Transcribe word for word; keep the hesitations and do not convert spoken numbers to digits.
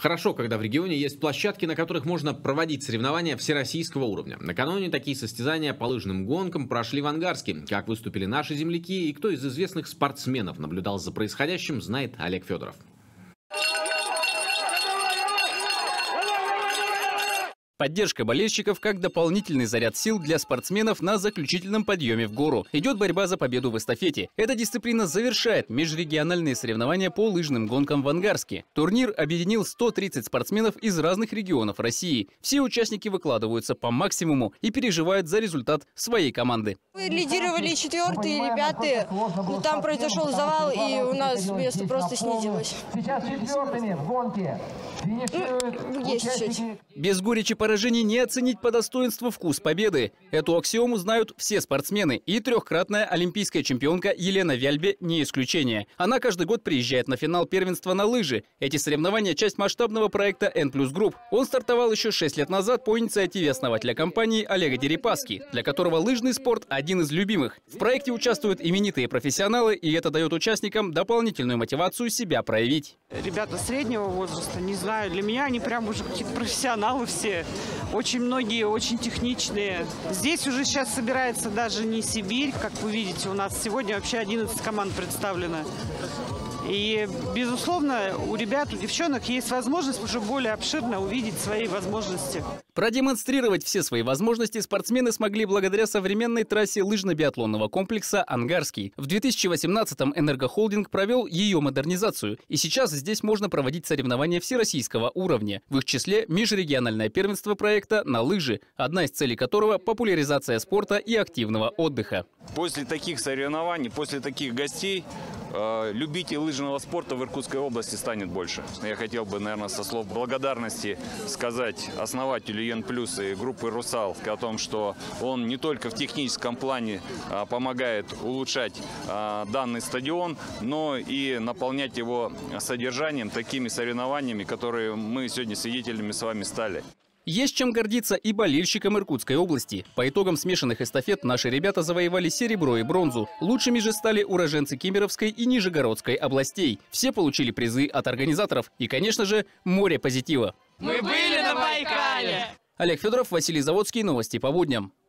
Хорошо, когда в регионе есть площадки, на которых можно проводить соревнования всероссийского уровня. Накануне такие состязания по лыжным гонкам прошли в Ангарске. Как выступили наши земляки и кто из известных спортсменов наблюдал за происходящим, знает Олег Федоров. Поддержка болельщиков как дополнительный заряд сил для спортсменов на заключительном подъеме в гору. Идет борьба за победу в эстафете. Эта дисциплина завершает межрегиональные соревнования по лыжным гонкам в Ангарске. Турнир объединил сто тридцать спортсменов из разных регионов России. Все участники выкладываются по максимуму и переживают за результат своей команды. Мы лидировали четвертые или пятые, но там произошел завал, и у нас место просто снизилось. Сейчас четвертыми в гонке. Ну, есть чуть-чуть. Без горечи поражений не оценить по достоинству вкус победы. Эту аксиому знают все спортсмены. И трехкратная олимпийская чемпионка Елена Вяльбе не исключение. Она каждый год приезжает на финал первенства на лыжи. Эти соревнования – часть масштабного проекта Н плюс Групп. Он стартовал еще шесть лет назад по инициативе основателя компании Олега Дерипаски, для которого лыжный спорт – один из любимых. В проекте участвуют именитые профессионалы, и это дает участникам дополнительную мотивацию себя проявить. Ребята среднего возраста, не знаю, для меня они прям уже какие-то профессионалы все. Очень многие, очень техничные. Здесь уже сейчас собирается даже не Сибирь, как вы видите, у нас сегодня вообще одиннадцать команд представлено. И, безусловно, у ребят, у девчонок есть возможность уже более обширно увидеть свои возможности. Продемонстрировать все свои возможности спортсмены смогли благодаря современной трассе лыжно-биатлонного комплекса «Ангарский». В две тысячи восемнадцатом «Энергохолдинг» провел ее модернизацию. И сейчас здесь можно проводить соревнования всероссийского уровня. В их числе межрегиональное первенство проекта на лыжи, одна из целей которого – популяризация спорта и активного отдыха. После таких соревнований, после таких гостей, э, любителей лыжного спорта в Иркутской области станет больше. Я хотел бы, наверное, со слов благодарности сказать основателю Н плюс и группы «Русалка» о том, что он не только в техническом плане э, помогает улучшать э, данный стадион, но и наполнять его содержанием, такими соревнованиями, которые мы сегодня свидетелями с вами стали. Есть чем гордиться и болельщикам Иркутской области. По итогам смешанных эстафет наши ребята завоевали серебро и бронзу. Лучшими же стали уроженцы Кемеровской и Нижегородской областей. Все получили призы от организаторов. И, конечно же, море позитива. Мы были на Байкале! Олег Федоров, Василий Заводский. Новости по будням.